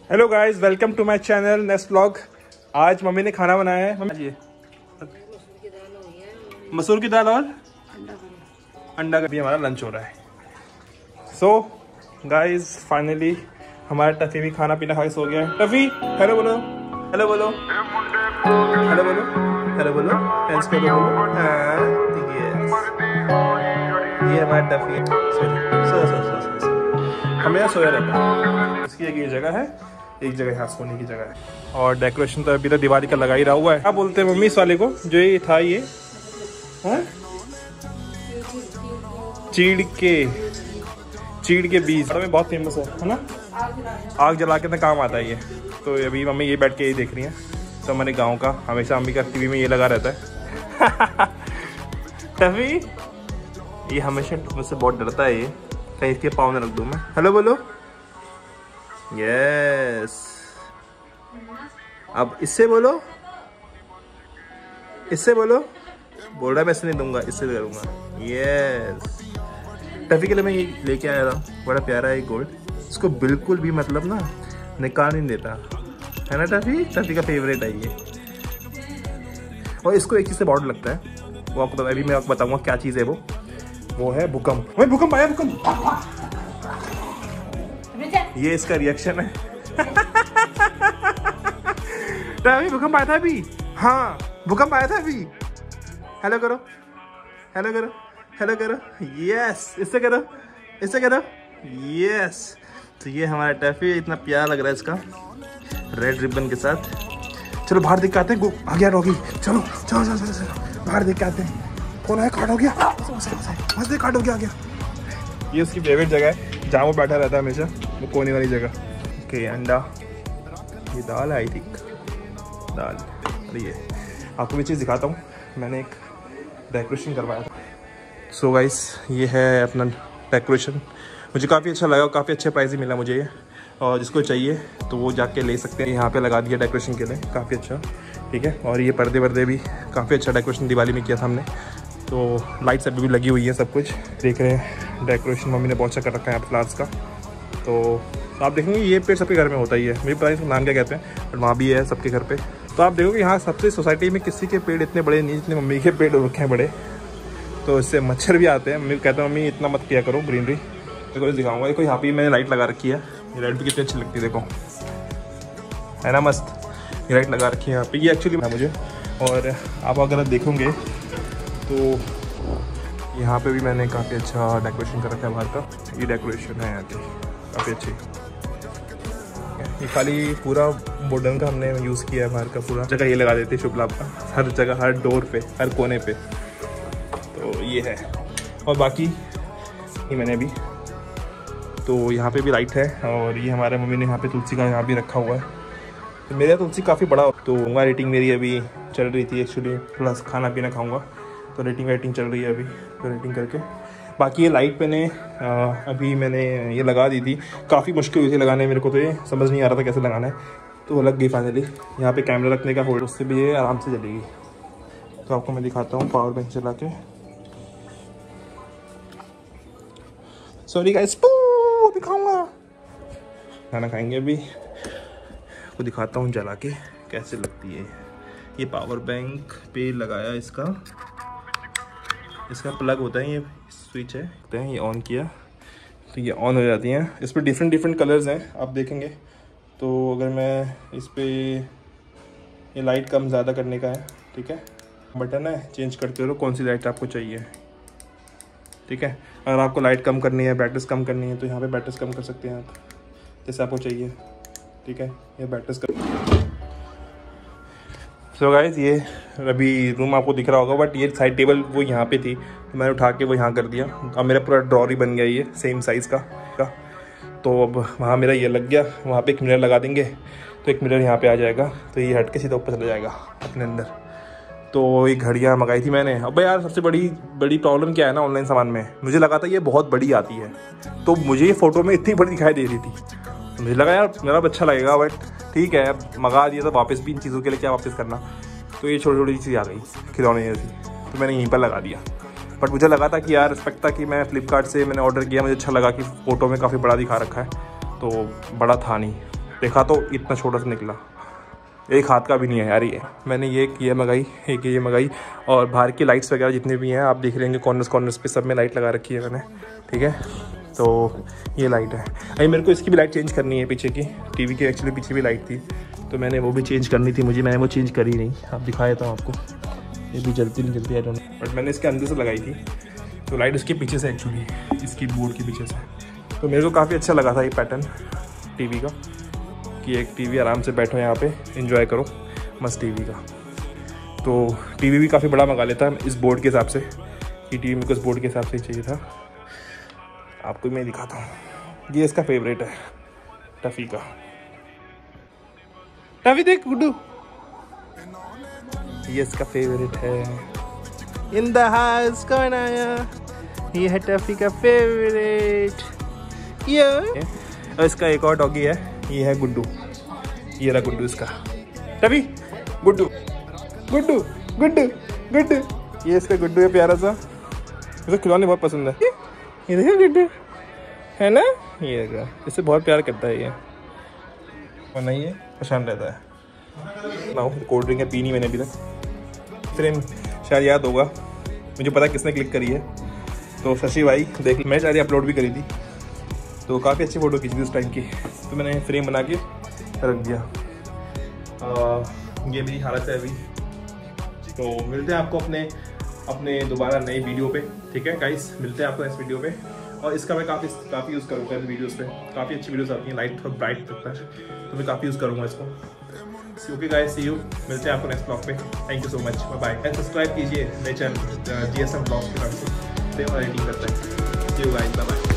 Hello guys, welcome to my channel next vlog. आज mummy ने खाना बनाया है। मम्मी मसूर की दाल और अंडा का भी हमारा लंच हो रहा है। सो गाइस फाइनली हमारा टफी भी खाना पीना खा के सो गया है। टफी हेलो बोलो, हेलो बोलो, हेलो बोलो, हेलो बोलो, फ्रेंड्स को बोलो। हाँ ये हमारा टफी सो हमें सोया रहता है। इसकी एक ये जगह है, एक जगह यहाँ सोने की जगह है। और डेकोरेशन तो अभी तक दिवाली का लगा ही रहा हुआ है। क्या बोलते हैं मम्मी इस वाले को जो ये था, ये चीड़ के बीज में बहुत फेमस है ना। आग जला के तो काम आता है ये। तो अभी मम्मी ये बैठ के यही देख रही है। तो हमारे गांव का हमेशा मम्मी का टीवी में ये लगा रहता है। टफी ये हमेशा मुझसे बहुत डरता है। ये कहीं इसके पाँव में रख दूँ मैं। हेलो बोलो, यस। अब इससे बोलो, इससे बोलो। बोल रहा है मैं इससे नहीं दूंगा, इससे करूंगा। यस। टफी के लिए मैं ये लेके आया था, बड़ा प्यारा है गोल्ड। इसको बिल्कुल भी मतलब ना निकाल नहीं देता है ना। टफी का फेवरेट है ये। और इसको एक चीज से बहुत लगता है, वो आपको अभी मैं आपको बताऊंगा क्या चीज है। वो है भूकंप। भाई भूकंप आया, भूकंप। ये इसका रिएक्शन है। अभी भूकंप आया था अभी। हाँ भूकंप आया था अभी। हेलो करो, हेलो करो, हेलो करो। यस, इससे करो, इससे करो। यस। तो ये हमारा टफी इतना प्यारा लग रहा है इसका रेड रिबन के साथ। चलो बाहर देख के आते हैं। आ गया डॉगी। चलो चलो चलो चलो चलो बाहर देख के आते हैं। कौन है? काट हो गया, मस्त काट हो गया। आ गया। ये उसकी फेवरेट जगह है जहाँ वो बैठा रहता है हमेशा, वो कोने वाली जगह। ओके अंडा, ये दाल है आई थिंक, दाल। अरे ये आपको भी चीज़ दिखाता हूँ। मैंने एक डेकोरेशन करवाया था। सो गाइस ये है अपना डेकोरेशन। मुझे काफ़ी अच्छा लगा, काफ़ी अच्छे प्राइस ही मिला मुझे ये। और जिसको चाहिए तो वो जाके ले सकते हैं। यहाँ पे लगा दिया डेकोरेशन के लिए, काफ़ी अच्छा। ठीक है। और ये पर्दे वर्दे भी काफ़ी अच्छा डेकोरेशन दिवाली में किया था हमने। तो लाइट्स अभी भी लगी हुई है, सब कुछ देख रहे हैं। डेकोरेशन मम्मी ने बहुत अच्छा कर रखा है यहाँ फ्लावर्स का। तो आप देखेंगे ये पेड़ सबके घर में होता ही है। मुझे पता नहीं नाम क्या कहते हैं, बट वहाँ भी है सबके घर पे। तो आप देखोगे यहाँ सबसे सोसाइटी में किसी के पेड़ इतने बड़े नहीं जितने मम्मी के पेड़ रखे हैं बड़े। तो इससे मच्छर भी आते हैं। मम्मी कहते हैं मम्मी इतना मत किया करो ग्रीनरी। देखो दिखाऊंगा। देखो यहाँ पे मैंने लाइट लगा रखी है। ये लाइट भी कितनी अच्छी लगती है, देखो है ना, मस्त। ये लाइट लगा रखी है यहाँ पे, ये एक्चुअली मुझे। और आप अगर देखोगे तो यहाँ पे भी मैंने काफ़ी अच्छा डेकोरेशन कर रखा है बाहर का। ये डेकोरेशन है यहाँ की काफ़ी अच्छी। ये खाली पूरा वुडन का हमने यूज़ किया है बाहर का। पूरा जगह ये लगा देते हैं शुभ लाभ का, हर जगह, हर डोर पे, हर कोने पे। तो ये है। और बाकी ये मैंने भी, तो यहाँ पे भी लाइट है। और ये हमारे मम्मी ने यहाँ पे तुलसी का यहाँ भी रखा हुआ है। तो मेरा तुलसी काफ़ी बड़ा। तो वहाँ रेटिंग मेरी अभी चल रही थी एक्चुअली, प्लस खाना पीना खाऊँगा तो रेटिंग चल रही है अभी। तो रेटिंग करके बाकी ये लाइट मैंने अभी मैंने ये लगा दी थी। काफ़ी मुश्किल हुई थी लगाने मेरे को, तो ये समझ नहीं आ रहा था कैसे लगाना है। तो वो लग गई फाइनली। यहाँ पे कैमरा रखने का होल्डर, उससे भी ये आराम से जलेगी। तो आपको मैं दिखाता हूँ पावर बैंक चला के। सॉरी गाइस, अभी खाऊंगा, खाना खाएंगे अभी। वो दिखाता हूँ जला के कैसे लगती है। ये पावर बैंक पे लगाया, इसका प्लग होता है, ये स्विच है। ये ऑन किया तो ये ऑन हो जाती हैं। इस पर डिफरेंट कलर्स हैं, आप देखेंगे। तो अगर मैं इस पर, ये लाइट कम ज़्यादा करने का है, ठीक है। बटन है, चेंज करते रहो कौन सी लाइट आपको चाहिए, ठीक है। अगर आपको लाइट कम करनी है, ब्राइटनेस कम करनी है, तो यहाँ पे ब्राइटनेस कम कर सकते हैं आप, जैसे आपको चाहिए, ठीक है। ये ब्राइटनेस कर। सो गाइस ये अभी रूम आपको दिख रहा होगा, बट ये साइड टेबल वो यहाँ पे थी, तो मैंने उठा के वो यहाँ कर दिया। अब मेरा पूरा ड्रॉर ही बन गया ये सेम साइज़ का। तो अब वहाँ मेरा ये लग गया। वहाँ पे एक मिरर लगा देंगे तो एक मिरर यहाँ पे आ जाएगा। तो ये हट के सीधा ऊपर चला जाएगा अपने अंदर। तो ये घड़ियाँ मंगाई थी मैंने। अब यार सबसे बड़ी प्रॉब्लम क्या है ना ऑनलाइन सामान में, मुझे लगा था ये बहुत बड़ी आती है, तो मुझे ये फ़ोटो में इतनी बड़ी दिखाई दे रही थी। तो मुझे लगा यार मेरा अच्छा लगेगा, बट ठीक है मंगा दिया तो वापस भी इन चीज़ों के लिए क्या वापस करना। तो ये छोटी छोटी चीज़ आ गई खिलौने जैसी, तो मैंने यहीं पर लगा दिया। बट मुझे लगा था कि यार रिस्पेक्ट था कि मैं फ्लिपकार्ट से मैंने ऑर्डर किया, मुझे अच्छा लगा कि फ़ोटो में काफ़ी बड़ा दिखा रखा है, तो बड़ा था नहीं। देखा तो इतना छोटा सा निकला, एक हाथ का भी नहीं है यार ये। मैंने ये मंगाई, एक ये मंगाई, और बाहर की लाइट्स वगैरह जितने भी हैं आप देख लेंगे कॉर्नर्स पे सब में लाइट लगा रखी है मैंने, ठीक है। तो ये लाइट है। अभी मेरे को इसकी भी लाइट चेंज करनी है, पीछे की टीवी की एक्चुअली पीछे भी लाइट थी तो मैंने वो भी चेंज करनी थी मुझे, मैंने वो चेंज करी नहीं। आप दिखा देता हूँ आपको, ये भी जलती नहीं जलती है दोनों, बट मैंने इसके अंदर से लगाई थी तो लाइट उसके पीछे से एक्चुअली, इसकी बोर्ड के पीछे से। तो मेरे को काफ़ी अच्छा लगा था ये पैटर्न टीवी का, कि एक टीवी आराम से बैठो यहाँ पे एंजॉय करो मस्त टीवी का। तो टीवी भी काफ़ी बड़ा मंगा लेता इस बोर्ड के हिसाब से, कि टीवी मेरे को इस बोर्ड के हिसाब से ही चाहिए था। आपको मैं दिखाता हूँ, ये इसका फेवरेट है टफ़ी का। टफ़ी देख गुड्डू, ये इसका फेवरेट है। इन द हाउस कौन आया, ये है टफ़ी का फेवरेट। ये और इसका एक और डॉगी है, ये है गुड्डू, ये रहा गुड्डू इसका। टफ़ी गुड्डू गुड्डू गुड्डू गुड्डू, ये इसका गुड्डू है प्यारा सा, इसे खिलौने बहुत पसंद है। ये देखो गुड्डू है ना, ये देखो इससे बहुत प्यार करता है ये, वरना ये परेशान रहता है ना। कोल्ड ड्रिंक है, पीनी मैंने अभी तक। फ्रेम शायद याद होगा, मुझे पता किसने क्लिक करी है, तो शशि भाई देख, मैं शायद अपलोड भी करी थी, तो काफ़ी अच्छी फ़ोटो खींची थी उस टाइम की, तो मैंने फ्रेम बना के रख दिया। ये मेरी हालत है अभी। तो मिलते हैं आपको अपने दोबारा नई वीडियो पे, ठीक है गाइस, मिलते हैं आपको इस वीडियो पे। और इसका मैं काफ़ी यूज़ करूँगा इन वीडियोज़ पे, काफ़ी अच्छी वीडियोज़ आती हैं, लाइट थोड़ा ब्राइट लगता है तो मैं काफ़ी यूज़ करूँगा इसको। ओके गाइस, सी यू, मिलते हैं आपको नेक्स्ट ब्लॉग पे। Thank you so much, bye bye. And subscribe कीजिए मेरे चैनल GSM ब्लॉग्स के नाम से, और एडिटिंग करता है। See you guys, bye bye.